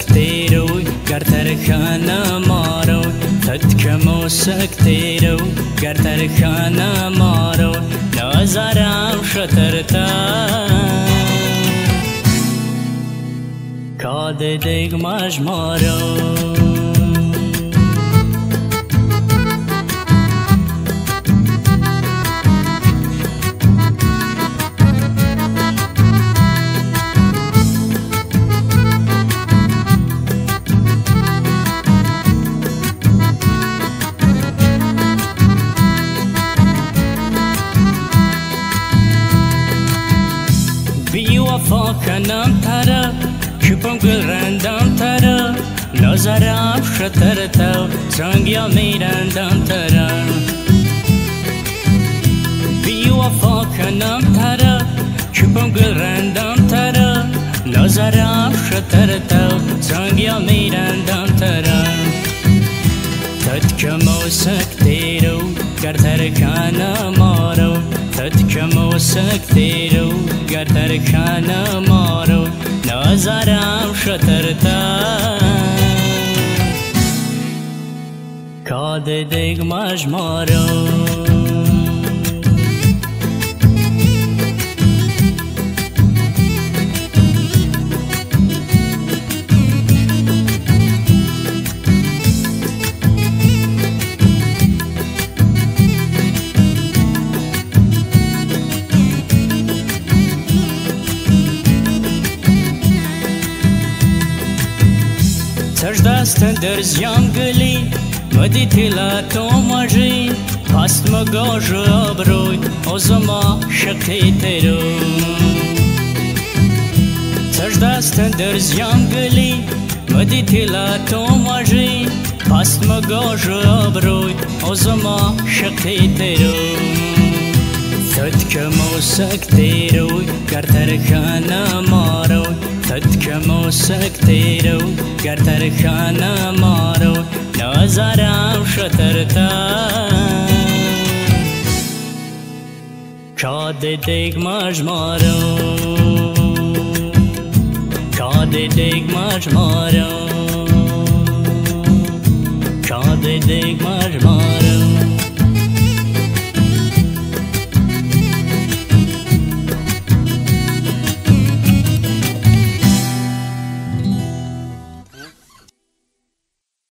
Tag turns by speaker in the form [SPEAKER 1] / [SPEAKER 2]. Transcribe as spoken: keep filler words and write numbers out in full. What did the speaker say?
[SPEAKER 1] सकते रो गर तरखाना मारो तत्कमो सकते रो गर तरखाना मारो नजराम शतरता कादे देग माज मारो وفاكنام ترى شبم قل رندام ترى نظرام شترتو سانگيا ميرندام ترى بي وفاكنام ترى شبم قل رندام ترى نظرام شترتو سانگيا ميرندام ترى تتكمو سكتيرو گر تركانا مارو تتكمو سكتيرو گر تركانا مارو نظرام شترتا کاد دیگ ماج مارو دستن در زیانگلی مدی تلا تو ماجی پاست مگاج آبروی ازما شقی ترو تر دستن در زیانگلی مدی تلا تو ماجی پاست مگاج آبروی ازما شقی ترو تتکمو سکتیرو گر ترکانا مارو تتكمو سكتيرو گر ترخانا مارو نظرام شترتا کاد دیگ ماج مارو کاد دیگ ماج مارو کاد دیگ ماج مارو